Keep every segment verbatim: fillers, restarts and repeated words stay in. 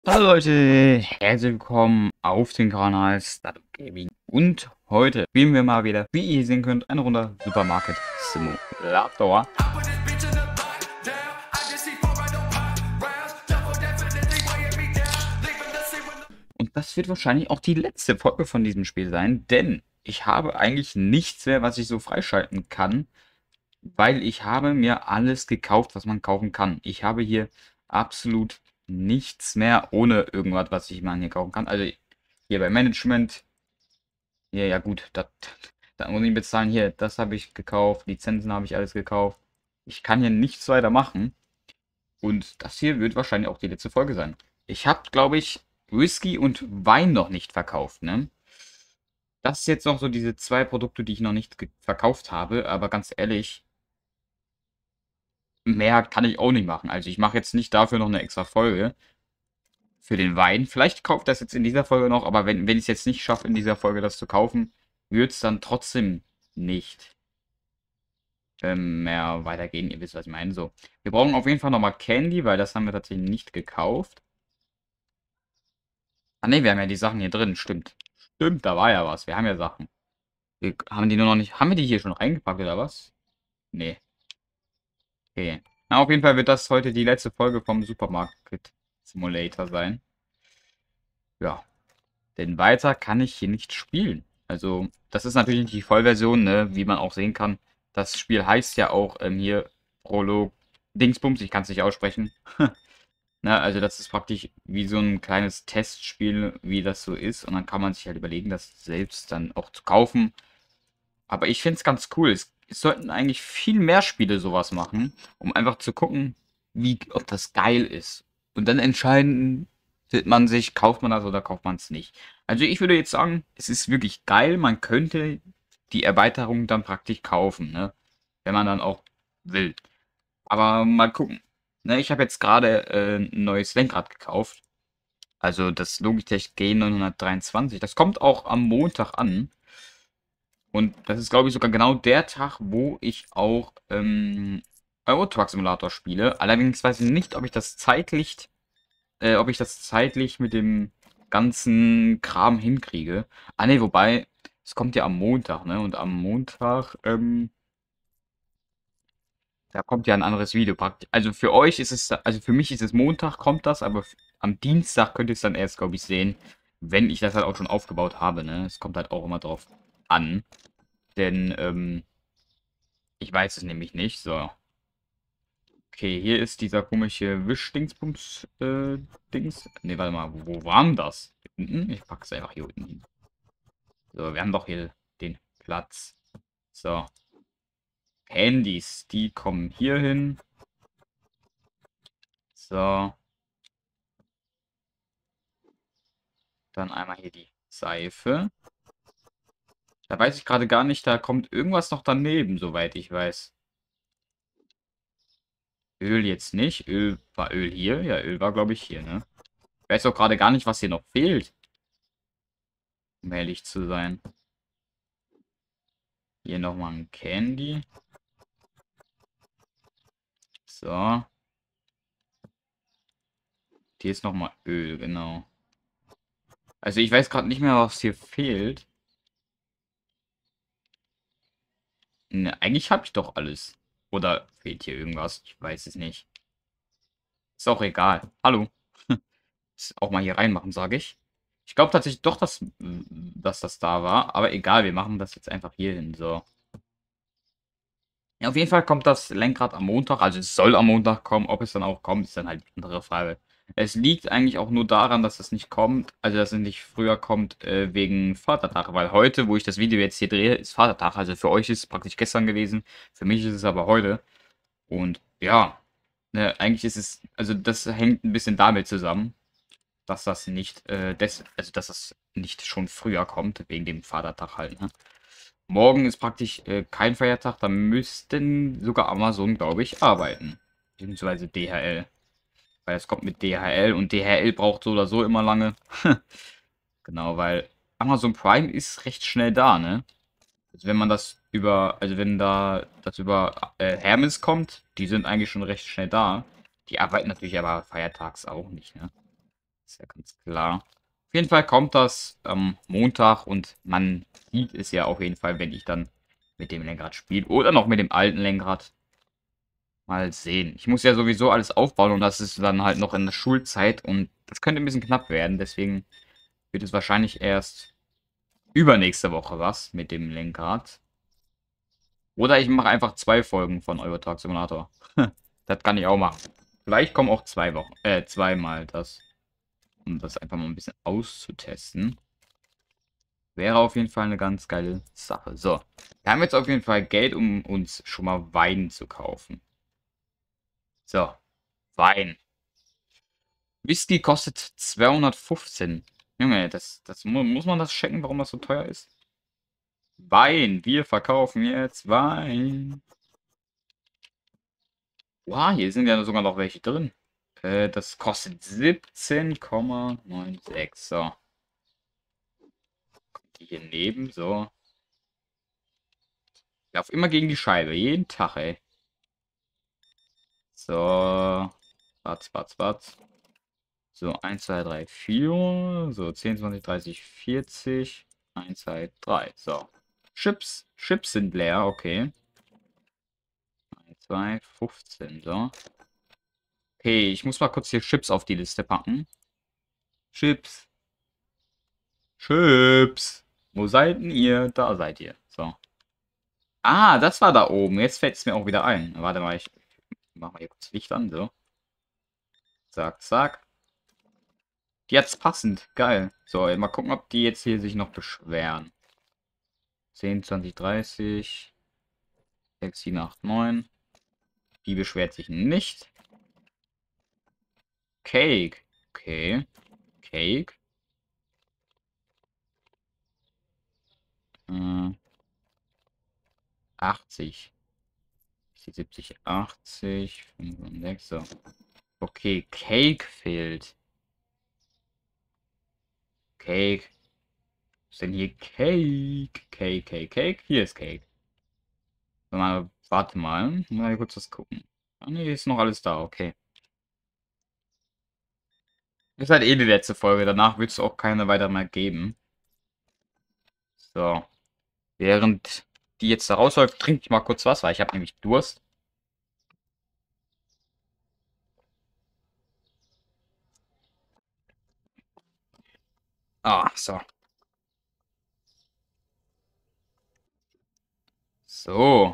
Hallo Leute, herzlich willkommen auf dem Kanal Startup Gaming und heute spielen wir mal wieder, wie ihr sehen könnt, eine Runde Supermarket Simulator. Und das wird wahrscheinlich auch die letzte Folge von diesem Spiel sein, denn ich habe eigentlich nichts mehr, was ich so freischalten kann, weil ich habe mir alles gekauft, was man kaufen kann. Ich habe hier absolut nichts mehr ohne irgendwas, was ich mal hier kaufen kann. Also hier bei Management. Ja, ja gut, das, da muss ich bezahlen. Hier, das habe ich gekauft, Lizenzen habe ich alles gekauft. Ich kann hier nichts weiter machen. Und das hier wird wahrscheinlich auch die letzte Folge sein. Ich habe, glaube ich, Whisky und Wein noch nicht verkauft, ne? Das ist jetzt noch so diese zwei Produkte, die ich noch nicht verkauft habe. Aber ganz ehrlich, mehr kann ich auch nicht machen. Also ich mache jetzt nicht dafür noch eine extra Folge für den Wein. Vielleicht kauft das jetzt in dieser Folge noch, aber wenn, wenn ich es jetzt nicht schaffe, in dieser Folge das zu kaufen, wird es dann trotzdem nicht ähm, mehr weitergehen. Ihr wisst, was ich meine. So, wir brauchen auf jeden Fall nochmal Candy, weil das haben wir tatsächlich nicht gekauft. Ah ne, wir haben ja die Sachen hier drin. Stimmt. Stimmt, da war ja was. Wir haben ja Sachen. Wir haben die nur noch nicht. Haben wir die hier schon reingepackt oder was? Nee. Okay. Na, auf jeden Fall wird das heute die letzte Folge vom Supermarket Simulator sein. Ja. Denn weiter kann ich hier nicht spielen. Also, das ist natürlich nicht die Vollversion, ne? Wie man auch sehen kann. Das Spiel heißt ja auch ähm, hier Prolog Dingsbums, ich kann es nicht aussprechen. Na, also das ist praktisch wie so ein kleines Testspiel, wie das so ist. Und dann kann man sich halt überlegen, das selbst dann auch zu kaufen. Aber ich finde es ganz cool. Es, es sollten eigentlich viel mehr Spiele sowas machen, um einfach zu gucken, wie, ob das geil ist. Und dann entscheiden wird man sich, kauft man das oder kauft man es nicht. Also ich würde jetzt sagen, es ist wirklich geil. Man könnte die Erweiterung dann praktisch kaufen, ne? Wenn man dann auch will. Aber mal gucken. Ne, ich habe jetzt gerade äh, ein neues Lenkrad gekauft. Also das Logitech G neunhundertdreiundzwanzig. Das kommt auch am Montag an. Und das ist, glaube ich, sogar genau der Tag, wo ich auch ähm, Euro Truck Simulator spiele. Allerdings weiß ich nicht, ob ich das zeitlich, äh, ob ich das zeitlich mit dem ganzen Kram hinkriege. Ah ne, wobei, es kommt ja am Montag, ne? Und am Montag, ähm, da kommt ja ein anderes Video praktisch. Also für euch ist es, also für mich ist es Montag, kommt das, aber f- am Dienstag könnt ihr es dann erst, glaube ich, sehen, wenn ich das halt auch schon aufgebaut habe, ne? Es kommt halt auch immer drauf an. Denn, ähm, ich weiß es nämlich nicht. So. Okay, hier ist dieser komische Wischdingsbums, äh, Dings. Ne, warte mal, wo war denn das? Hier unten? Ich packe es einfach hier unten hin. So, wir haben doch hier den Platz. So. Handys, die kommen hier hin. So. Dann einmal hier die Seife. Da weiß ich gerade gar nicht, da kommt irgendwas noch daneben, soweit ich weiß. Öl jetzt nicht. Öl war Öl hier. Ja, Öl war, glaube ich, hier, ne? Ich weiß auch gerade gar nicht, was hier noch fehlt. Um ehrlich zu sein. Hier nochmal ein Candy. So. Hier ist nochmal Öl, genau. Also ich weiß gerade nicht mehr, was hier fehlt. Ne, eigentlich habe ich doch alles. Oder fehlt hier irgendwas? Ich weiß es nicht. Ist auch egal. Hallo. Ist auch mal hier reinmachen, sage ich. Ich glaube tatsächlich doch, dass, dass das da war. Aber egal, wir machen das jetzt einfach hier hin. So. Ja, auf jeden Fall kommt das Lenkrad am Montag. Also es soll am Montag kommen. Ob es dann auch kommt, ist dann halt eine andere Frage. Es liegt eigentlich auch nur daran, dass es nicht kommt, also dass es nicht früher kommt, äh, wegen Vatertag. Weil heute, wo ich das Video jetzt hier drehe, ist Vatertag. Also für euch ist es praktisch gestern gewesen. Für mich ist es aber heute. Und ja, ne, eigentlich ist es, also das hängt ein bisschen damit zusammen, dass das nicht, äh, des, also dass das nicht schon früher kommt, wegen dem Vatertag halt, ne? Morgen ist praktisch äh, kein Feiertag, da müssten sogar Amazon, glaube ich, arbeiten. Beziehungsweise D H L. Weil es kommt mit D H L und D H L braucht so oder so immer lange. Genau, weil Amazon Prime ist recht schnell da, ne? Also wenn man das über, also wenn da das über äh, Hermes kommt, die sind eigentlich schon recht schnell da. Die arbeiten natürlich aber feiertags auch nicht, ne? Ist ja ganz klar. Auf jeden Fall kommt das am Montag und man sieht es ja auf jeden Fall, wenn ich dann mit dem Lenkrad spiele. Oder noch mit dem alten Lenkrad. Mal sehen. Ich muss ja sowieso alles aufbauen und das ist dann halt noch in der Schulzeit und das könnte ein bisschen knapp werden. Deswegen wird es wahrscheinlich erst übernächste Woche was mit dem Lenkrad. Oder ich mache einfach zwei Folgen von Euro Truck Simulator. Das kann ich auch machen. Vielleicht kommen auch zwei Wochen, äh, zweimal das, um das einfach mal ein bisschen auszutesten. Wäre auf jeden Fall eine ganz geile Sache. So, wir haben jetzt auf jeden Fall Geld, um uns schon mal Wein zu kaufen. So, Wein. Whisky kostet zweihundertfünfzehn. Junge, das, das mu- muss man das checken, warum das so teuer ist? Wein, wir verkaufen jetzt Wein. Wow, hier sind ja sogar noch welche drin. Äh, das kostet siebzehn Komma sechsundneunzig. So. Kommt die hier neben, so. Ich lauf immer gegen die Scheibe, jeden Tag, ey. So. Batz, batz, batz. So, eins, zwei, drei, vier. So, zehn, zwanzig, dreißig, vierzig. eins, zwei, drei. So. Chips. Chips sind leer, okay. eins, zwei, fünfzehn, so. Okay, ich muss mal kurz hier Chips auf die Liste packen. Chips. Chips. Wo seid denn ihr? Da seid ihr. So. Ah, das war da oben. Jetzt fällt es mir auch wieder ein. Warte mal, ich mach mal hier kurz Licht an, so. Zack, zack. Jetzt passend. Geil. So, mal gucken, ob die jetzt hier sich noch beschweren. zehn, zwanzig, dreißig. sechs, sieben, acht, neun. Die beschwert sich nicht. Cake. Okay. Cake. Äh, achtzig. siebzig, achtzig. fünfundsechzig. So. Okay, Cake fehlt. Cake. Was ist denn hier Cake? Cake, Cake, Cake. Hier ist Cake. Mal, warte mal. Mal kurz was gucken. Ah, nee, ist noch alles da. Okay. Ist halt eh die letzte Folge. Danach wird es auch keine weiter mehr geben. So. Während die jetzt da rausläuft, trinke ich mal kurz was, weil ich habe nämlich Durst. Ah, so. So.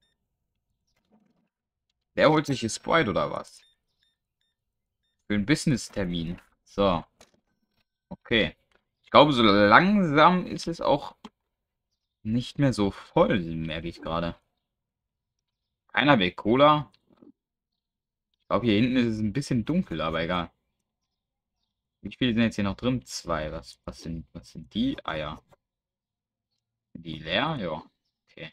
Wer holt sich hier Sprite oder was? Für einen Business-Termin. So. Okay. Ich glaube, so langsam ist es auch nicht mehr so voll, merke ich gerade. Keiner will Cola. Ich glaube, hier hinten ist es ein bisschen dunkel, aber egal. Wie viele sind jetzt hier noch drin? Zwei. Was, was sind, was sind die? Eier. Sind die leer? Ja. Okay.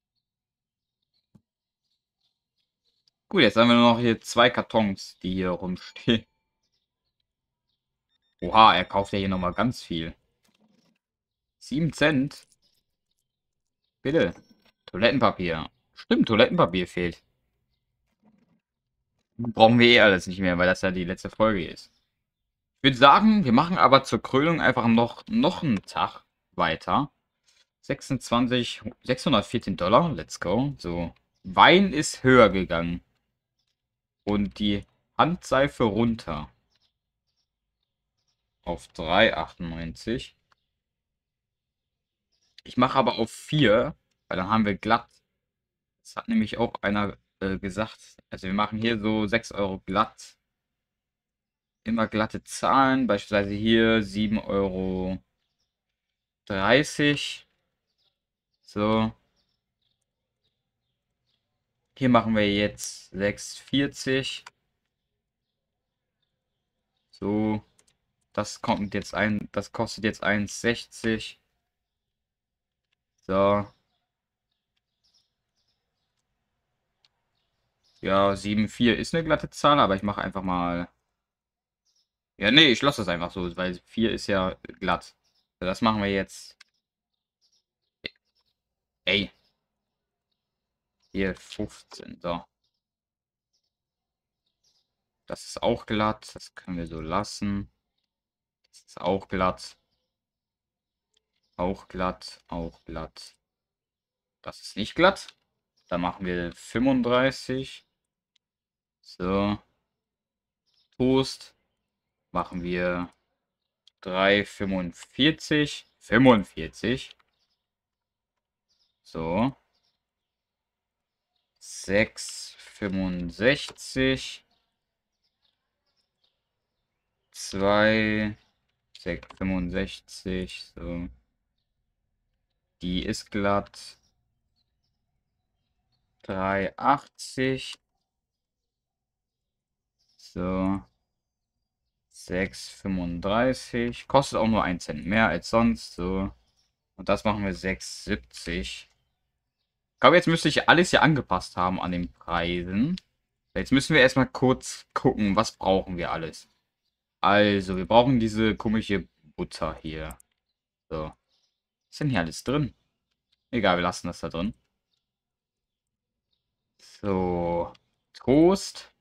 Gut, jetzt haben wir nur noch hier zwei Kartons, die hier rumstehen. Oha, er kauft ja hier nochmal ganz viel. sieben Cent? Bitte. Toilettenpapier. Stimmt, Toilettenpapier fehlt. Brauchen wir eh alles nicht mehr, weil das ja die letzte Folge ist. Ich würde sagen, wir machen aber zur Krönung einfach noch, noch einen Tag weiter. sechsundzwanzig, sechshundertvierzehn Dollar. Let's go. So. Wein ist höher gegangen. Und die Handseife runter. Auf drei achtundneunzig. Ich mache aber auf vier, weil dann haben wir glatt. Das hat nämlich auch einer äh, gesagt. Also wir machen hier so sechs Euro glatt. Immer glatte Zahlen. Beispielsweise hier sieben Euro dreißig. So. Hier machen wir jetzt sechs vierzig. So. Das kommt jetzt ein. Das kostet jetzt eins sechzig. So. Ja, sieben vier ist eine glatte Zahl, aber ich mache einfach mal. Ja, nee, ich lasse das einfach so, weil vier ist ja glatt. So, das machen wir jetzt. Ey, hier fünfzehn. So. Das ist auch glatt. Das können wir so lassen. Das ist auch glatt. Auch glatt. Auch glatt. Das ist nicht glatt. Dann machen wir fünfunddreißig. So. Toast. Machen wir drei Komma fünfundvierzig. fünfundvierzig. So. sechs Komma fünfundsechzig. zwei. sechs Komma fünfundsechzig. So. Die ist glatt. drei Komma achtzig. So. sechs Komma fünfunddreißig. Kostet auch nur ein Cent mehr als sonst. So. Und das machen wir sechs Komma siebzig. Ich glaube, jetzt müsste ich alles hier angepasst haben an den Preisen. Jetzt müssen wir erstmal kurz gucken, was brauchen wir alles. Also, wir brauchen diese komische Butter hier. So. Was ist denn hier alles drin? Egal, wir lassen das da drin. So. Toast.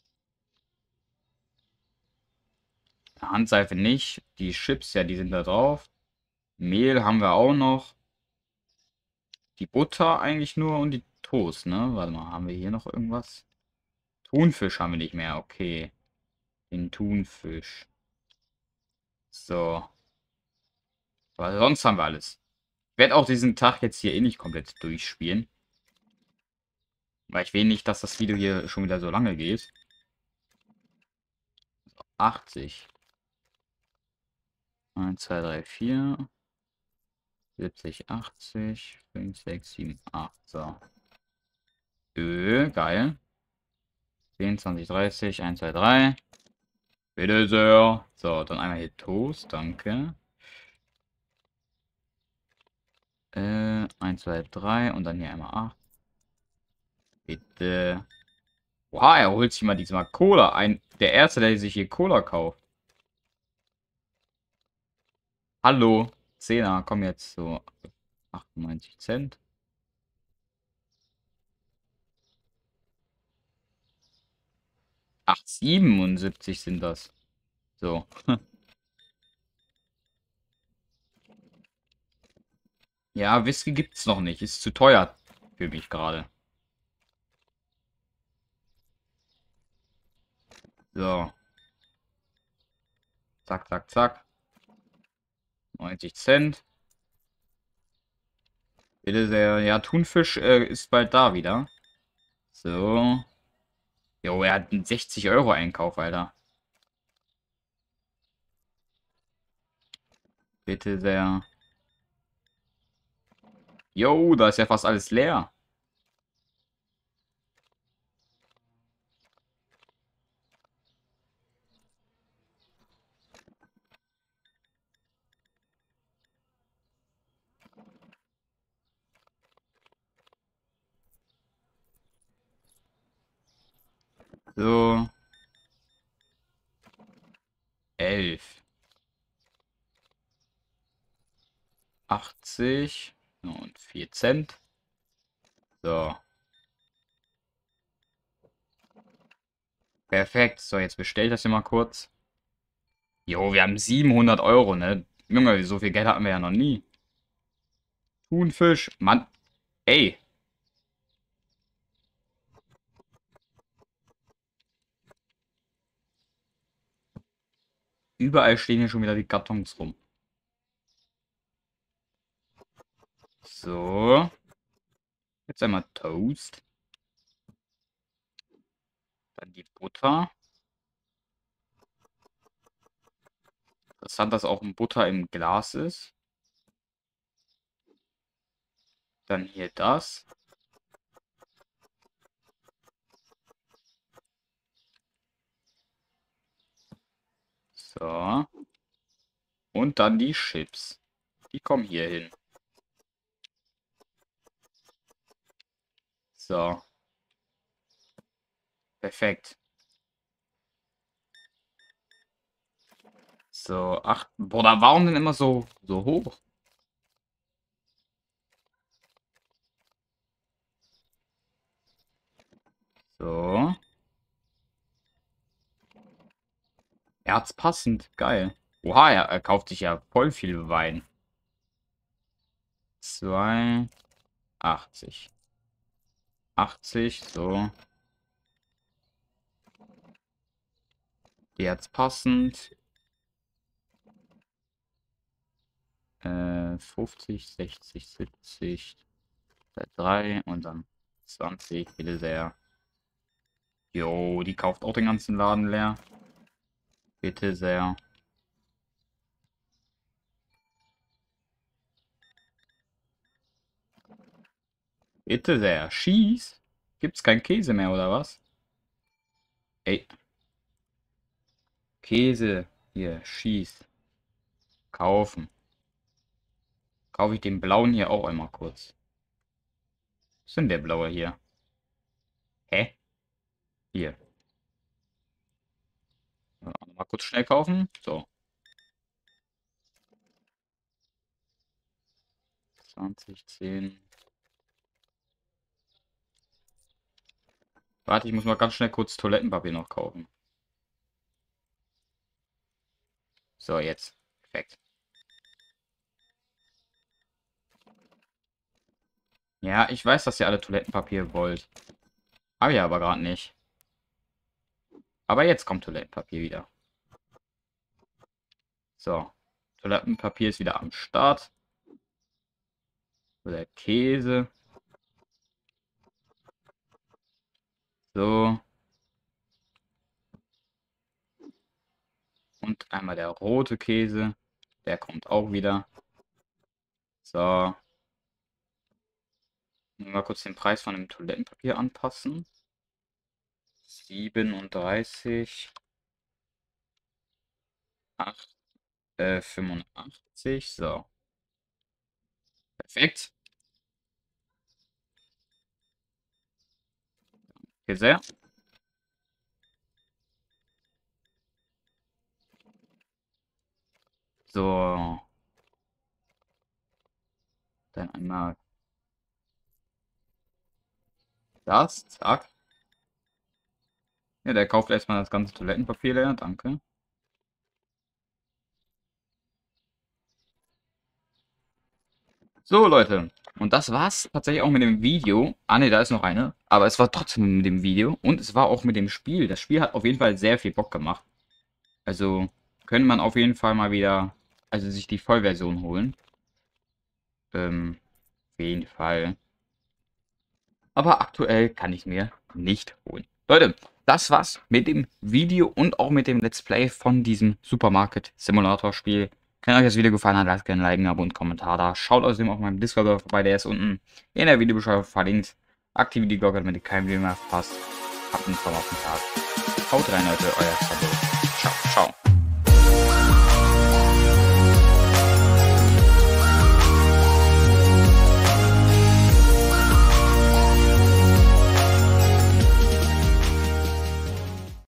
Handseife nicht. Die Chips, ja, die sind da drauf. Mehl haben wir auch noch. Die Butter eigentlich nur und die Toast, ne? Warte mal, haben wir hier noch irgendwas? Thunfisch haben wir nicht mehr, okay. Den Thunfisch. So. Aber sonst haben wir alles. Ich werde auch diesen Tag jetzt hier eh nicht komplett durchspielen. Weil ich will nicht, dass das Video hier schon wieder so lange geht. achtzig. eins, zwei, drei, vier. siebzig, achtzig. fünf, sechs, sieben, acht. So. Ö, geil. zehn, zwanzig, dreißig. eins, zwei, drei. Bitte sehr. So, dann einmal hier Toast. Danke. Äh, eins, zwei, drei. Und dann hier einmal acht. Bitte. Oha, er holt sich mal diesmal Cola ein. Der Erste, der sich hier Cola kauft. Hallo. Zehner, komm jetzt so. achtundneunzig Cent. Ach, siebenundsiebzig sind das. So. Ja, Whisky gibt's noch nicht. Ist zu teuer für mich gerade. So. Zack, zack, zack. neunzig Cent. Bitte sehr. Ja, Thunfisch äh, ist bald da wieder. So. Jo, er hat einen sechzig Euro Einkauf, Alter. Bitte sehr. Jo, da ist ja fast alles leer. So. elf. achtzig. Und vier Cent. So. Perfekt. So, jetzt bestell ich das hier mal kurz. Jo, wir haben siebenhundert Euro, ne? Junge, so viel Geld hatten wir ja noch nie. Thunfisch. Mann. Ey. Überall stehen hier schon wieder die Kartons rum. So. Jetzt einmal Toast. Dann die Butter. Interessant, dass auch ein Butter im Glas ist. Dann hier das. So. Und dann die Chips. Die kommen hier hin. So. Perfekt. So, ach, Bruder, warum denn immer so, so hoch? So. Herzpassend, geil. Oha, er, er kauft sich ja voll viel Wein. zwei, achtzig. achtzig, so. Jetzt passend. Äh, fünfzig, sechzig, siebzig. drei und dann zwanzig, bitte sehr. Jo, die kauft auch den ganzen Laden leer. Bitte sehr. Bitte sehr. Schieß. Gibt's kein Käse mehr, oder was? Ey. Käse. Hier, schieß. Kaufen. Kaufe ich den blauen hier auch einmal kurz. Was ist denn der blaue hier? Hä? Hier. Mal kurz schnell kaufen. So. zwanzig, zehn. Warte, ich muss mal ganz schnell kurz Toilettenpapier noch kaufen. So, jetzt. Perfekt. Ja, ich weiß, dass ihr alle Toilettenpapier wollt. Habe ich aber gerade nicht. Aber jetzt kommt Toilettenpapier wieder. So. Toilettenpapier ist wieder am Start. Oder Käse. So. Und einmal der rote Käse. Der kommt auch wieder. So. Mal kurz den Preis von dem Toilettenpapier anpassen. siebenunddreißig. acht, äh, fünfundachtzig. So. Perfekt. Hier sehr. So. Dann einmal das. Zack. Ja, der kauft erstmal das ganze Toilettenpapier leer. Danke. So, Leute. Und das war's tatsächlich auch mit dem Video. Ah, ne, da ist noch eine. Aber es war trotzdem mit dem Video. Und es war auch mit dem Spiel. Das Spiel hat auf jeden Fall sehr viel Bock gemacht. Also, könnte man auf jeden Fall mal wieder, also sich die Vollversion holen. Ähm, auf jeden Fall. Aber aktuell kann ich mir nicht holen. Leute, das war's mit dem Video und auch mit dem Let's Play von diesem Supermarket Simulator Spiel. Wenn euch das Video gefallen hat, lasst gerne ein Like, ein Abo und einen Kommentar da. Schaut außerdem auf meinem Discord vorbei, der ist unten in der Videobeschreibung verlinkt. Aktiviert die Glocke, damit ihr kein Video mehr verpasst. Habt einen traumhaften Tag. Haut rein, Leute, euer Sabo. Ciao, ciao.